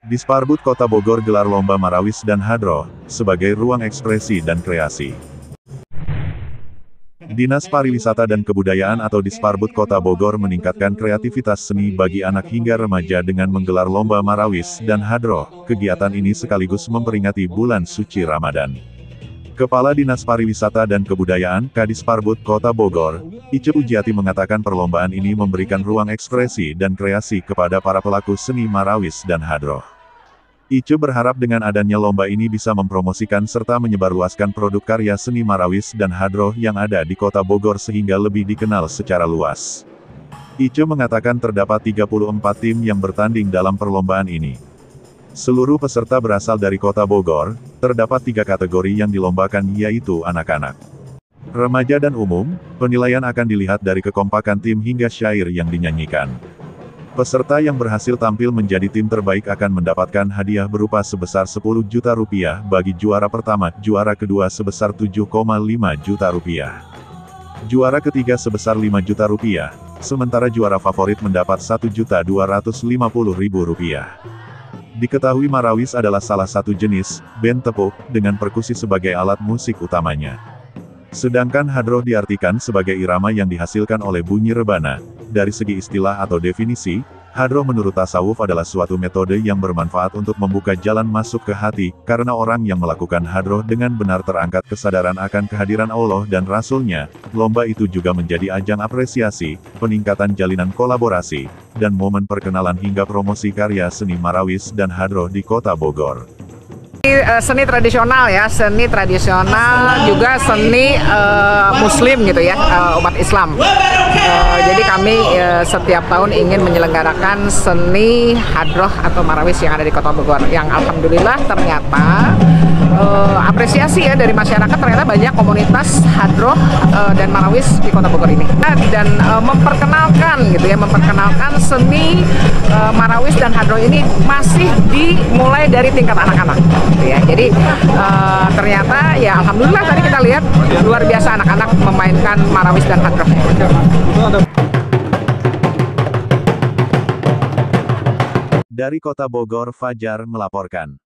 Disparbud Kota Bogor gelar lomba Marawis dan Hadroh, sebagai ruang ekspresi dan kreasi. Dinas Pariwisata dan Kebudayaan atau Disparbud Kota Bogor meningkatkan kreativitas seni bagi anak hingga remaja dengan menggelar lomba Marawis dan Hadroh. Kegiatan ini sekaligus memperingati bulan suci Ramadan. Kepala Dinas Pariwisata dan Kebudayaan, Kadisparbud Kota Bogor, Ice Pujiati mengatakan perlombaan ini memberikan ruang ekspresi dan kreasi kepada para pelaku seni Marawis dan Hadroh. Ice berharap dengan adanya lomba ini bisa mempromosikan serta menyebarluaskan produk karya seni Marawis dan Hadroh yang ada di Kota Bogor sehingga lebih dikenal secara luas. Ice mengatakan terdapat 34 tim yang bertanding dalam perlombaan ini. Seluruh peserta berasal dari Kota Bogor, terdapat 3 kategori yang dilombakan yaitu anak-anak, remaja dan umum. Penilaian akan dilihat dari kekompakan tim hingga syair yang dinyanyikan. Peserta yang berhasil tampil menjadi tim terbaik akan mendapatkan hadiah berupa sebesar 10 juta rupiah bagi juara pertama, juara kedua sebesar 7,5 juta rupiah. Juara ketiga sebesar 5 juta rupiah, sementara juara favorit mendapat 1.250.000 rupiah. Diketahui Marawis adalah salah satu jenis band tepuk, dengan perkusi sebagai alat musik utamanya. Sedangkan Hadroh diartikan sebagai irama yang dihasilkan oleh bunyi rebana. Dari segi istilah atau definisi, Hadroh menurut tasawuf adalah suatu metode yang bermanfaat untuk membuka jalan masuk ke hati, karena orang yang melakukan Hadroh dengan benar terangkat kesadaran akan kehadiran Allah dan Rasul-Nya. Lomba itu juga menjadi ajang apresiasi, peningkatan jalinan kolaborasi, dan momen perkenalan hingga promosi karya seni Marawis dan Hadroh di Kota Bogor. Seni tradisional ya, seni tradisional juga seni Muslim gitu ya, umat Islam. Jadi kami setiap tahun ingin menyelenggarakan seni Hadroh atau Marawis yang ada di Kota Bogor. Yang alhamdulillah ternyata apresiasi ya dari masyarakat, ternyata banyak komunitas Hadroh dan Marawis di Kota Bogor ini. Dan memperkenalkan gitu ya, memperkenalkan seni Marawis dan Hadroh ini masih dimulai dari tingkat anak-anak. Ya, jadi ternyata ya alhamdulillah tadi kita lihat luar biasa anak-anak memainkan Marawis dan Hadroh. Dari Kota Bogor, Fajar melaporkan.